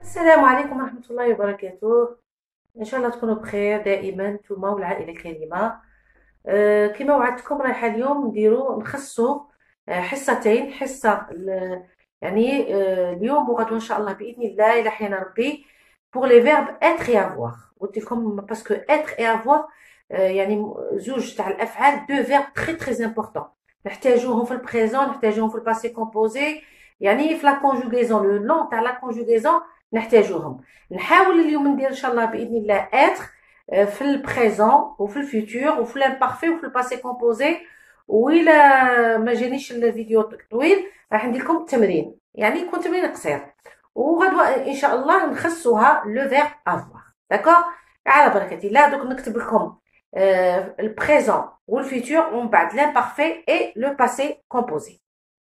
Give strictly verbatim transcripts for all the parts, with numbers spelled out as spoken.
السلام عليكم ورحمة الله وبركاته. إن شاء الله تكونوا بخير دائما نتوما والعائلة الكريمة. آه كما وعدتكم رايحة اليوم نديرو نخصو آه حصتين حصة ال- يعني آه اليوم وغدوة إن شاء الله بإذن الله إلى حين ربي pour les verbes être et avoir. قلت لكم باسكو être et avoir آه يعني زوج تاع الأفعال دو verbes très très importants نحتاجوهم في البريزون نحتاجوهم في الباسي كومبوزي يعني في لا كونجوغيزون لو لون تاع لا كونجوغيزون نحتاجوهم. نحاول اليوم ندير ان شاء الله باذن الله اتر في البريزون وفي الفيتور وفي الامبارفي وفي الباسي كومبوزي. وإلا ما جانيش الفيديو طويل راح ندير لكم التمرين يعني يكون تمرين قصير وغدوه ان شاء الله نخصوها لو فيرب افوار. داكور على بركه الله. دوك نكتب لكم آه البريزون والفيتور ومن بعد لامبارفي اي لو باسي كومبوزي.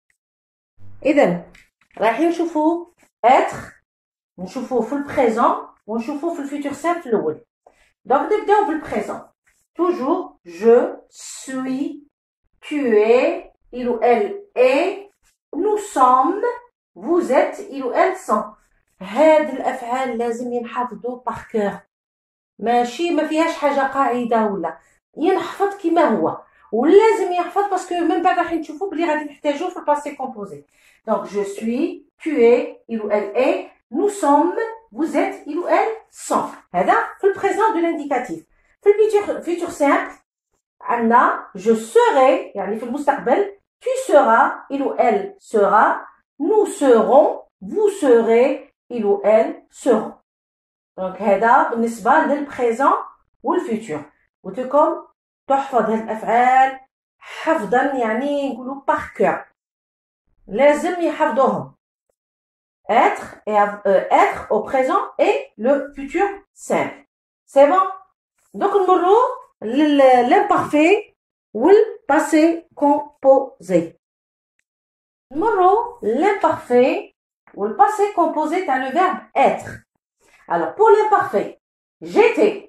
اذا رايحين نشوفوا اتر نشوفوه في البريزون ونشوفوه في الفيتور سامبل الاول. دونك نبداو بالبريزون. توجور je suis tu es il ou elle est nous sommes vous êtes il ou elle sont. هاد الافعال لازم ينحفظوا باغ كور ماشي ما فيهاش حاجه قاعده ولا ينحفظ كما هو ولازم يحفظ باسكو من بعد راح نشوفوا بلي غادي نحتاجوه في الباسي كومبوزي. دونك je suis tu es il ou elle est nous sommes vous êtes il ou elle sont. هذا في البريزون دو لانديكاتيف. في الفيتور فيتور سامبل عندنا je serai يعني في المستقبل tu seras il ou elle sera nous serons vous serez il ou elle seront. دونك هذا بالنسبه للبريزون والفيتور. قلت لكم تحفظ هذه الافعال حفظا يعني نقولوا باغ كور لازم يحفظوهم. être et euh, être au présent et le futur simple. C'est bon. Donc نمروا l'imparfait ou le passé composé. نمروا l'imparfait ou le passé composé dans le verbe être. Alors pour l'imparfait, j'étais,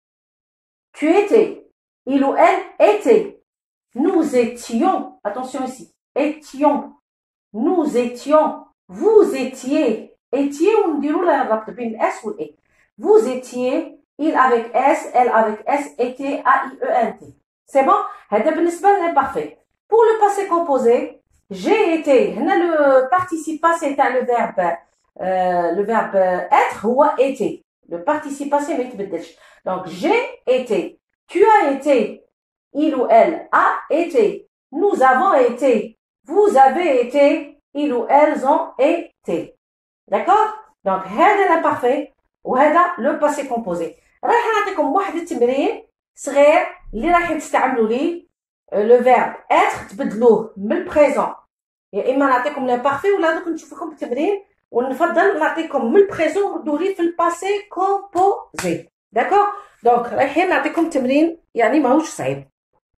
tu étais, il ou elle était, nous étions, attention ici, étions, nous étions, vous étiez, étiez ou نديروا لها الربط بين الاس والاي. vous étiez, il avec s, elle avec s, était, a i e n t. C'est bon. هذا بالنسبة للimparfait. Pour le passé composé, j'ai été. هنا le participe passé تاع le verbe euh, le verbe être هو été. Le participe passé ما يتبدلش. Donc j'ai été, tu as été, il ou elle a été, nous avons été, vous avez été, ils ou elles ont été. D'accord. Donc هذا l'imparfait وهذا le passé composé. راح نعطيكم واحد التمرين صغير اللي راح تستعملوا ليه لو فيرب être تبدلوه من البريزون يا اما نعطيكم لامبارفي ولا دوك نشوف لكم التمرين ونفضل نعطيكم من البريزون ونردوه ليه في الباسي كومبوزي. داكور. دونك رايحين نعطيكم تمرين يعني ماهوش صعيب.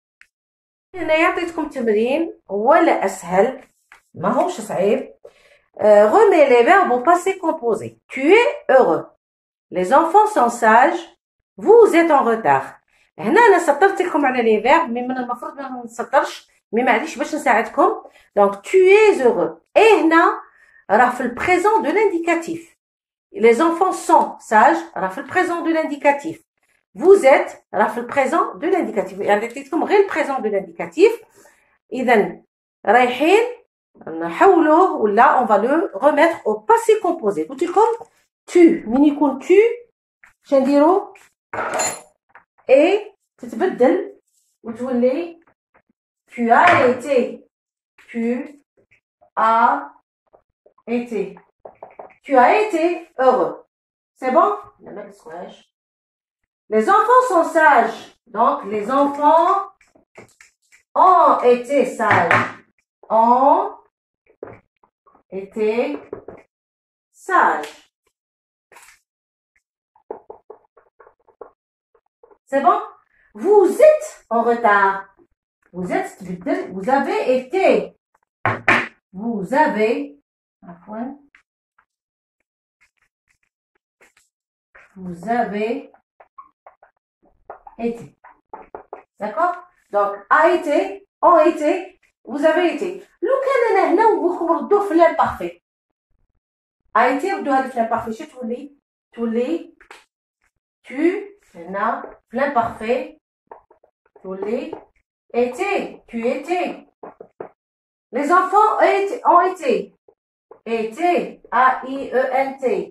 هنا عطيتكم تمرين ولا اسهل ماهوش صعيب. Euh, remets les verbes au passé composé. Tu es heureux. Les enfants sont sages. Vous êtes en retard. هنا انا سطرت لكم على لي فيرب مي من المفروض ما نسطرش مي معليش باش نساعدكم. دونك tu es heureux. ايه هنا راه في البريزون دو لانديكاتيف. Les enfants sont sages راه في البريزون دو لانديكاتيف. Vous êtes راه في البريزون دو لانديكاتيف. يعني عطيتكم غير البريزون دو لانديكاتيف. اذا رايحين نحولوه ولا on va le remettre au passé composé. قلت لكم tu من يكون tu شنديرو et تتبدل وتولي tu as été, tu as été, tu as été heureux. C'est bon. Les enfants sont sages. Donc les enfants ont été sages. Ont été sages. C'est bon. Vous êtes en retard. Vous êtes, vous avez été. Vous avez. Vous avez été. D'accord. Donc a été, ont été, vous avez été. لو كان انا هنا ونبغيكم نردوه في l'imparfait. ايتي ردوها لي في لامبارفي شو تولي تولي tu هنا في لامبارفي تولي été tu étais les enfants ont été été A I E N T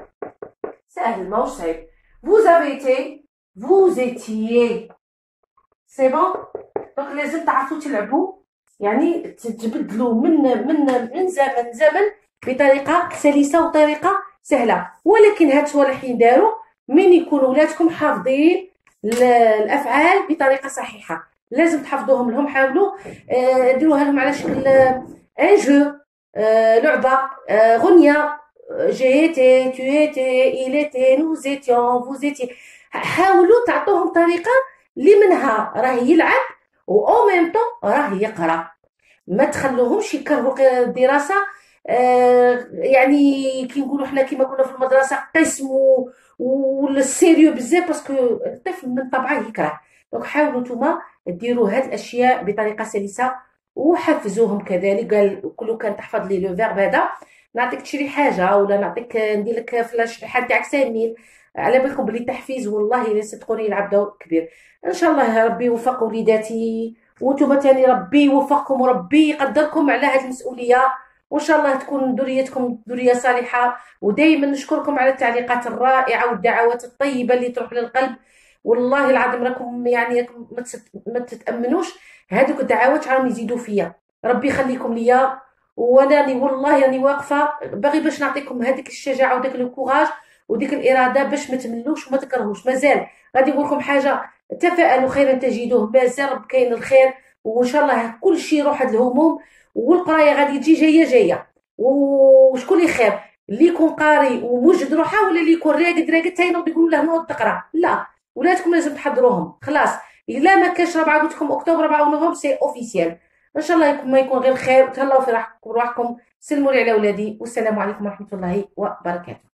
سهل ماهوش صعيب vous avez été vous étiez سي بون دونك لازم تعرفوا تلعبوا يعني تبدلوا من من من زمن زمن بطريقه سلسه وطريقه سهله. ولكن هاد الشوالحين داروا من يكونوا ولادكم حافظين الافعال بطريقه صحيحه لازم تحفظوهم لهم. حاولوا ديروها لهم على شكل ان جو لعبه غنيه جي تي تو ايتي il était nous étions vous étiez. حاولوا تعطوهم طريقه اللي منها راه يلعب و او ميم طون راه يقرا. ما تخلوهمش يكرهوا الدراسه آه يعني كي نقولوا حنا كيما كنا في المدرسه قسم والسيريو بزاف باسكو الطفل من طبعه يكره. دونك حاولوا نتوما ديروا هاد الاشياء بطريقه سلسه وحفزوهم كذلك. قال كل كان تحفظ لي لو فيرب هذا نعطيك تشري حاجه ولا نعطيك ندير لك في الشحال تاعك سامين على بالكم بلي التحفيز والله الا صدقوني يلعب دور كبير. ان شاء الله ربي يوفق وليداتي وانتم تاني ربي يوفقكم وربي يقدركم على هذه المسؤوليه وان شاء الله تكون ذريتكم ذريه صالحه. ودائما نشكركم على التعليقات الرائعه والدعوات الطيبه اللي تروح للقلب. والله العظيم راكم يعني ما تتامنوش هذوك الدعوات راهم يزيدوا فيا. ربي يخليكم ليا وانا راني والله راني واقفه باغي باش نعطيكم هذيك الشجاعه وداك الكوراج وديك الاراده باش ما تملوش وما تكرهوش. مازال غادي نقول لكم حاجه تفاءلوا خيرا تجدوه. مازال رب كاين الخير وان شاء الله كل شيء يروح هاد الهموم والقرايه غادي تجي جايه جايه. وشكون اللي خير اللي يكون قاري وموجد روحه ولا اللي يكون راقد راقد تاينوض يقولوا له نوض تقرا؟ لا ولادكم لازم تحضروهم خلاص. الا ما كانش ربعه قلت لكم اكتوبر ربعه ونوفمبر سي اوفيسيال. ان شاء الله يكون ما يكون غير خير وتهلاو في روحكم. سلموا لي على ولادي والسلام عليكم ورحمه الله وبركاته.